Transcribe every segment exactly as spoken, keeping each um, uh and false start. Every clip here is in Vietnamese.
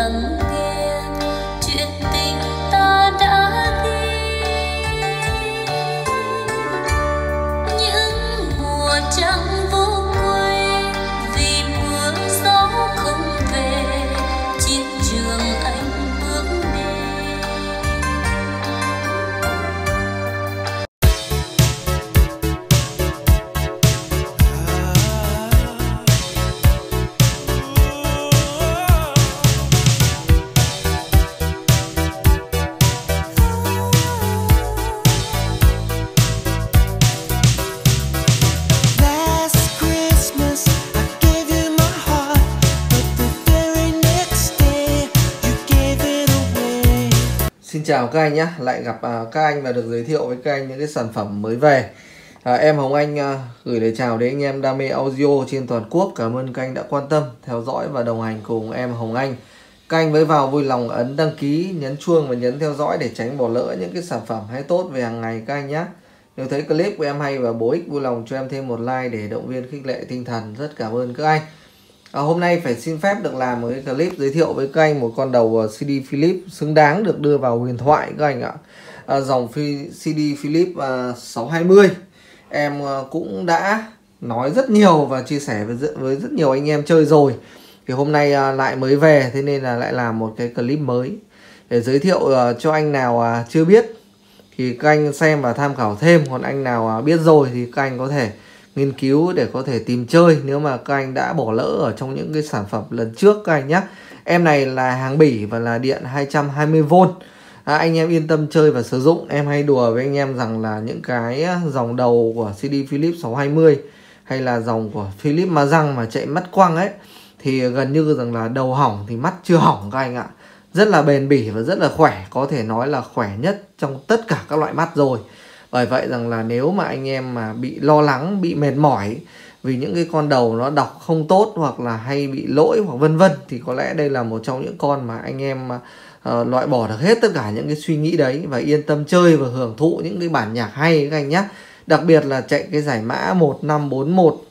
lắng nghe chuyện tình ta đã ghi. Những mùa trăng vô quê vì mưa gió không về, chiến trường anh bước đi. Xin chào các anh nhé, lại gặp uh, các anh và được giới thiệu với các anh những cái sản phẩm mới về. À, em Hồng Anh uh, gửi lời chào đến anh em đam mê audio trên toàn quốc. Cảm ơn các anh đã quan tâm, theo dõi và đồng hành cùng em Hồng Anh. Các anh mới vào vui lòng ấn đăng ký, nhấn chuông và nhấn theo dõi để tránh bỏ lỡ những cái sản phẩm hay tốt về hàng ngày các anh nhé. Nếu thấy clip của em hay và bổ ích, vui lòng cho em thêm một like để động viên khích lệ tinh thần. Rất cảm ơn các anh. À, hôm nay phải xin phép được làm một cái clip giới thiệu với các anh một con đầu xê đê Philips xứng đáng được đưa vào huyền thoại các anh ạ. À, dòng xê đê Philips uh, sáu hai mươi em uh, cũng đã nói rất nhiều và chia sẻ với rất, với rất nhiều anh em chơi rồi. Thì hôm nay uh, lại mới về, thế nên là lại làm một cái clip mới để giới thiệu uh, cho anh nào uh, chưa biết thì các anh xem và tham khảo thêm. Còn anh nào uh, biết rồi thì các anh có thể nghiên cứu để có thể tìm chơi nếu mà các anh đã bỏ lỡ ở trong những cái sản phẩm lần trước các anh nhé. Em này là hàng Bỉ và là điện hai trăm hai mươi vôn. À, anh em yên tâm chơi và sử dụng. Em hay đùa với anh em rằng là những cái dòng đầu của xê đê Philips sáu hai mươi hay là dòng của Philips mà răng mà chạy mắt quăng ấy thì gần như rằng là đầu hỏng thì mắt chưa hỏng các anh ạ. Rất là bền bỉ và rất là khỏe, có thể nói là khỏe nhất trong tất cả các loại mắt rồi. Bởi vậy rằng là nếu mà anh em mà bị lo lắng, bị mệt mỏi vì những cái con đầu nó đọc không tốt hoặc là hay bị lỗi hoặc vân vân thì có lẽ đây là một trong những con mà anh em uh, loại bỏ được hết tất cả những cái suy nghĩ đấy và yên tâm chơi và hưởng thụ những cái bản nhạc hay các anh nhé. Đặc biệt là chạy cái giải mã một năm bốn mốt uh,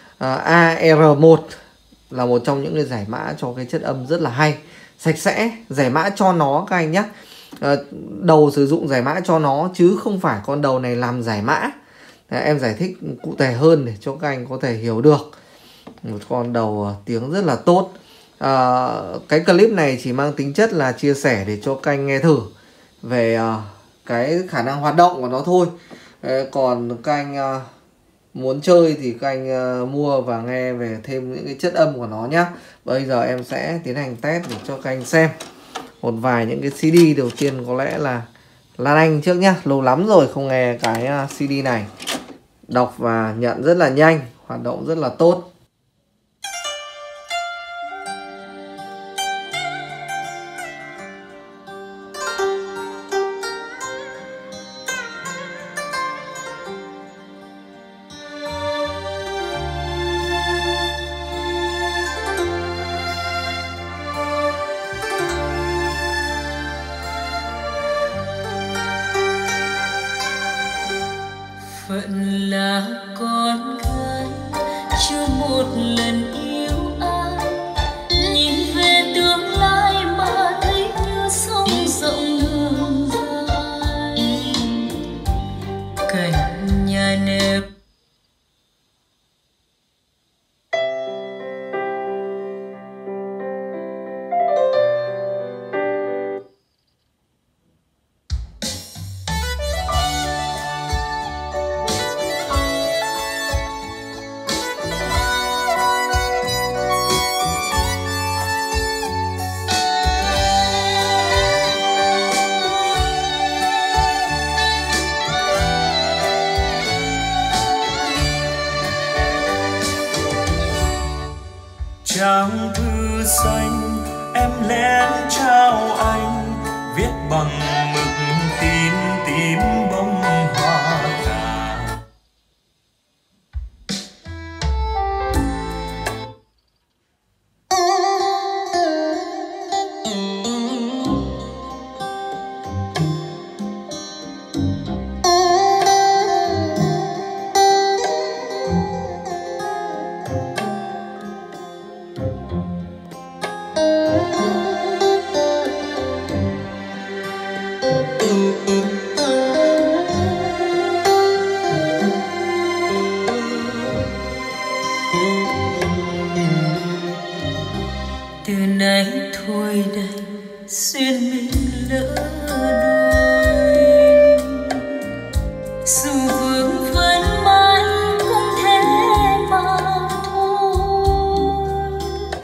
A R một là một trong những cái giải mã cho cái chất âm rất là hay, sạch sẽ. Giải mã cho nó các anh nhé. À, đầu sử dụng giải mã cho nó chứ không phải con đầu này làm giải mã. à, Em giải thích cụ thể hơn để cho các anh có thể hiểu được. Một con đầu uh, tiếng rất là tốt. à, Cái clip này chỉ mang tính chất là chia sẻ để cho các anh nghe thử về uh, cái khả năng hoạt động của nó thôi. à, Còn các anh uh, muốn chơi thì các anh uh, mua và nghe về thêm những cái chất âm của nó nhé. Bây giờ em sẽ tiến hành test để cho các anh xem một vài những cái xê đê. Đầu tiên có lẽ là Lan Anh trước nhá. Lâu lắm rồi không nghe cái xê đê này. Đọc và nhận rất là nhanh, hoạt động rất là tốt. Phận là con gái chưa một lần yêu ai, nhìn về tương lai mà thấy như sông rộng đường dài. Cảnh nhà nếp trang thư xanh em lén trao anh, viết bằng mực tin tím bông hoa cà. nay thôi đây duyên mình lỡ đôi, dù vương vấn mãi cũng thế mà thôi.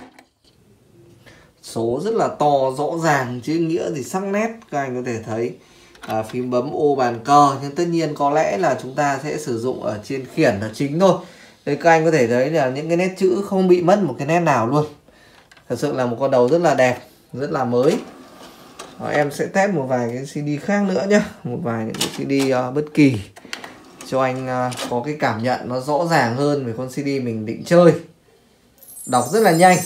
Số rất là to, rõ ràng, chữ nghĩa thì sắc nét, các anh có thể thấy. À, phím bấm ô bàn cờ, nhưng tất nhiên có lẽ là chúng ta sẽ sử dụng ở trên khiển là chính thôi. Đấy, các anh có thể thấy là những cái nét chữ không bị mất một cái nét nào luôn. Thật sự là một con đầu rất là đẹp, rất là mới. À, em sẽ test một vài cái xê đê khác nữa nhé, một vài những cái xê đê uh, bất kỳ cho anh uh, có cái cảm nhận nó rõ ràng hơn về con xê đê mình định chơi. Đọc rất là nhanh.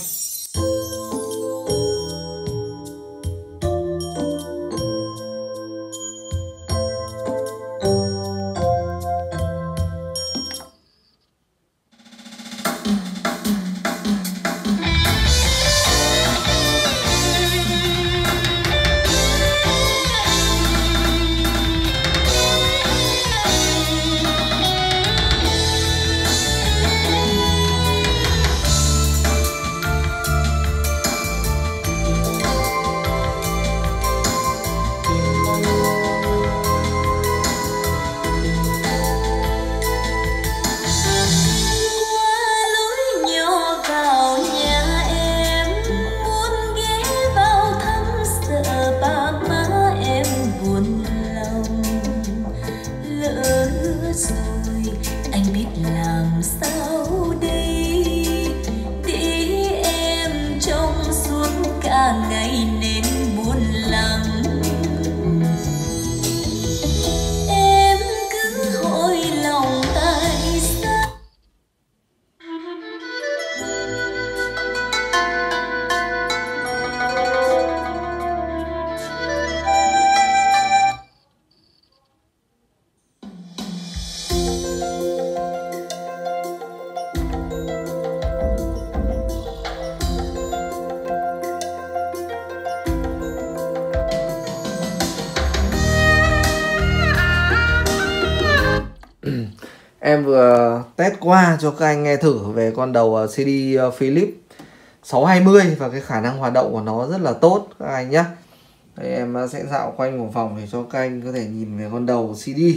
Em vừa test qua cho các anh nghe thử về con đầu xê đê Philips sáu hai mươi và cái khả năng hoạt động của nó rất là tốt các anh nhé. Đây, em sẽ dạo quanh một vòng để cho các anh có thể nhìn về con đầu xê đê.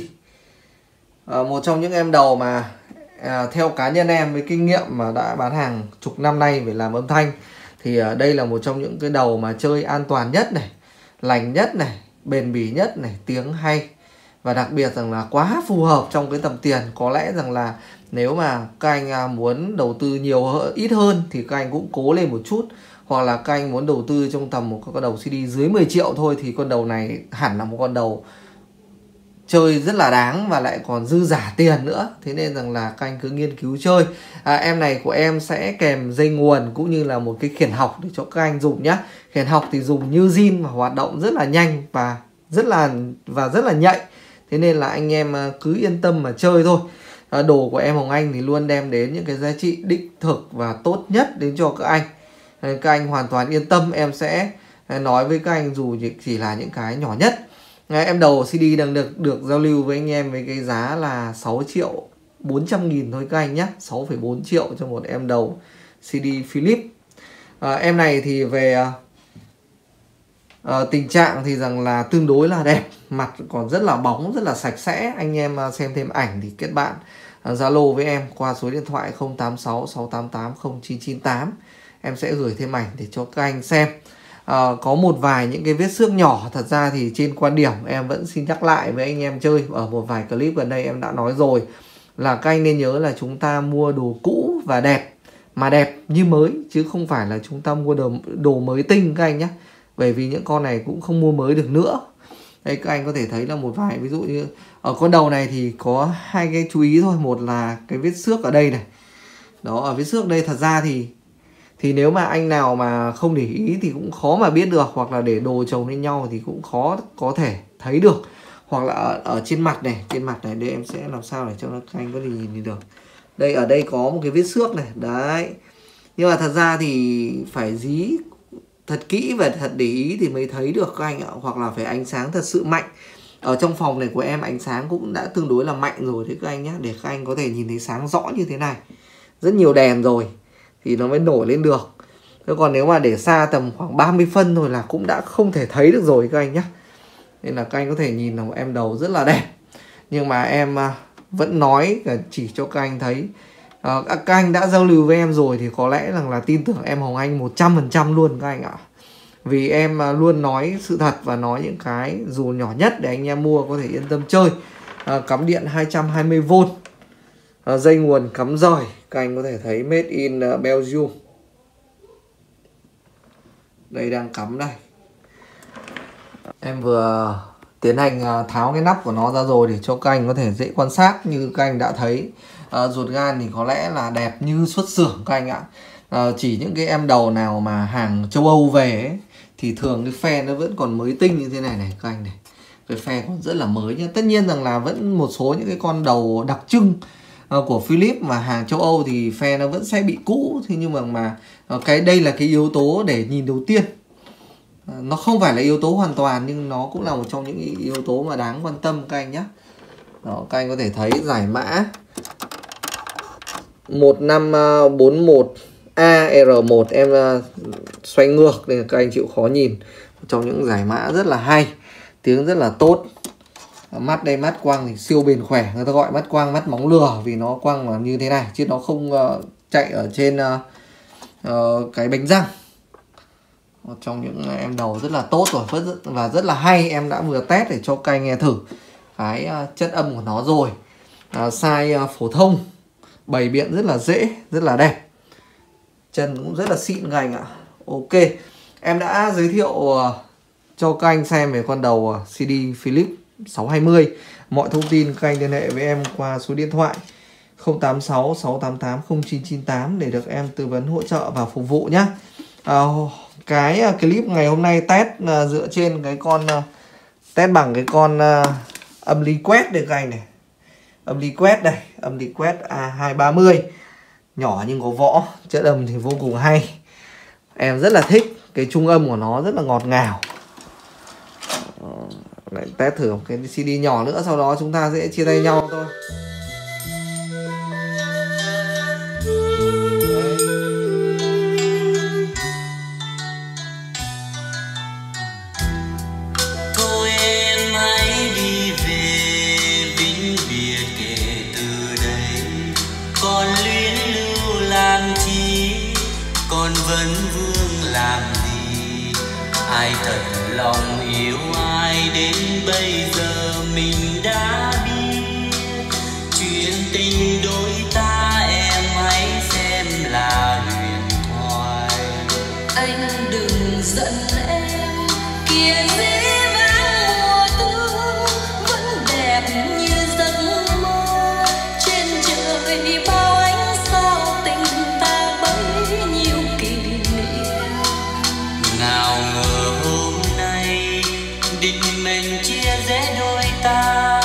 À, một trong những em đầu mà à, theo cá nhân em với kinh nghiệm mà đã bán hàng chục năm nay về làm âm thanh thì à, đây là một trong những cái đầu mà chơi an toàn nhất này, lành nhất này, bền bỉ nhất này, tiếng hay. Và đặc biệt rằng là quá phù hợp trong cái tầm tiền. Có lẽ rằng là nếu mà các anh muốn đầu tư nhiều ít hơn thì các anh cũng cố lên một chút. Hoặc là các anh muốn đầu tư trong tầm một con đầu xê đê dưới mười triệu thôi thì con đầu này hẳn là một con đầu chơi rất là đáng và lại còn dư giả tiền nữa. Thế nên rằng là các anh cứ nghiên cứu chơi. à, Em này của em sẽ kèm dây nguồn cũng như là một cái khiển học để cho các anh dùng nhé. Khiển học thì dùng như zin và hoạt động rất là nhanh và rất là và rất là nhạy. Thế nên là anh em cứ yên tâm mà chơi thôi. à, Đồ của em Hồng Anh thì luôn đem đến những cái giá trị đích thực và tốt nhất đến cho các anh. Nên các anh hoàn toàn yên tâm. Em sẽ nói với các anh dù chỉ là những cái nhỏ nhất. à, Em đầu xê đê đang được được giao lưu với anh em với cái giá là sáu triệu bốn trăm nghìn thôi các anh nhé. Sáu phẩy bốn triệu cho một em đầu xê đê Philips. à, Em này thì về Uh, tình trạng thì rằng là tương đối là đẹp, mặt còn rất là bóng, rất là sạch sẽ. Anh em uh, xem thêm ảnh thì kết bạn Zalo uh, với em qua số điện thoại không tám sáu sáu tám tám không chín chín tám. Em sẽ gửi thêm ảnh để cho các anh xem. uh, Có một vài những cái vết xước nhỏ. Thật ra thì trên quan điểm em vẫn xin nhắc lại với anh em chơi. Ở một vài clip gần đây em đã nói rồi là các anh nên nhớ là chúng ta mua đồ cũ và đẹp, mà đẹp như mới, chứ không phải là chúng ta mua đồ, đồ mới tinh các anh nhé. Bởi vì những con này cũng không mua mới được nữa. Đây các anh có thể thấy là một vài, ví dụ như ở con đầu này thì có hai cái chú ý thôi. Một là cái vết xước ở đây này. Đó, ở vết xước đây thật ra thì Thì nếu mà anh nào mà không để ý thì cũng khó mà biết được. Hoặc là để đồ chồng lên nhau thì cũng khó có thể thấy được. Hoặc là ở, ở trên mặt này. Trên mặt này đây em sẽ làm sao để cho các anh có thể nhìn được. Đây, ở đây có một cái vết xước này. Đấy. Nhưng mà thật ra thì phải dí thật kỹ và thật để ý thì mới thấy được các anh ạ. Hoặc là phải ánh sáng thật sự mạnh. Ở trong phòng này của em ánh sáng cũng đã tương đối là mạnh rồi đấy các anh nhé. Để các anh có thể nhìn thấy sáng rõ như thế này. Rất nhiều đèn rồi thì nó mới nổi lên được. Thế còn nếu mà để xa tầm khoảng ba mươi phân thôi là cũng đã không thể thấy được rồi các anh nhé. Nên là các anh có thể nhìn là một em đầu rất là đẹp. Nhưng mà em vẫn nói chỉ cho các anh thấy, à, các anh đã giao lưu với em rồi thì có lẽ rằng là tin tưởng em Hồng Anh một trăm phần trăm luôn các anh ạ. Vì em luôn nói sự thật và nói những cái dù nhỏ nhất để anh em mua có thể yên tâm chơi. à, Cắm điện hai trăm hai mươi vôn, à, dây nguồn cắm rời, các anh có thể thấy made in Belgium. Đây đang cắm đây. Em vừa tiến hành tháo cái nắp của nó ra rồi để cho các anh có thể dễ quan sát. Như các anh đã thấy, à, ruột gan thì có lẽ là đẹp như xuất xưởng các anh ạ. à, Chỉ những cái em đầu nào mà hàng châu Âu về ấy, thì thường cái phe nó vẫn còn mới tinh như thế này này các anh này. Cái phe còn rất là mới nhá. Tất nhiên rằng là vẫn một số những cái con đầu đặc trưng uh, của Philips mà hàng châu Âu thì phe nó vẫn sẽ bị cũ. Thế nhưng mà mà uh, cái đây là cái yếu tố để nhìn đầu tiên. uh, Nó không phải là yếu tố hoàn toàn nhưng nó cũng là một trong những yếu tố mà đáng quan tâm các anh nhé. Đó, các anh có thể thấy giải mã một năm bốn mốt A R một, em uh, xoay ngược nên các anh chịu khó nhìn. Trong những giải mã rất là hay, tiếng rất là tốt. Mắt đây, mắt quăng thì siêu bền khỏe, người ta gọi mắt quăng mắt móng lừa vì nó quăng mà như thế này chứ nó không uh, chạy ở trên uh, uh, cái bánh răng. Một trong những em đầu rất là tốt rồi và rất là hay. Em đã vừa test để cho các anh nghe thử cái uh, chất âm của nó rồi. uh, size uh, phổ thông, bày biện rất là dễ, rất là đẹp, chân cũng rất là xịn các anh ạ. Ok, em đã giới thiệu uh, cho các anh xem về con đầu uh, xê đê Philips sáu hai mươi. Mọi thông tin các anh liên hệ với em qua số điện thoại không tám sáu sáu tám tám không chín chín tám để được em tư vấn hỗ trợ và phục vụ nhé. uh, Cái uh, clip ngày hôm nay test uh, dựa trên cái con uh, test bằng cái con uh, âm ly quét đây các anh này. Âm ly quét đây, âm ly quét A hai ba mươi, nhỏ nhưng có võ, chất âm thì vô cùng hay. Em rất là thích cái trung âm của nó, rất là ngọt ngào. Lại test thử một cái xê đê nhỏ nữa, sau đó chúng ta sẽ chia tay nhau thôi. Thôi em hãy đi về vĩnh biệt kể từ đây. Còn luyến lưu làm chi, còn vẫn vương làm gì? Ai thật lòng yêu ai đến bây giờ mình đã biết. Chuyện tình đôi ta em hãy xem là huyền thoại. Anh đừng giận em, kia dĩ vãng mùa thu vẫn đẹp như giấc mơ. Trên trời bao ánh sao tình ta bấy nhiêu kỷ niệm. Nào ngờ hôm nay định mệnh chia rẽ đôi ta.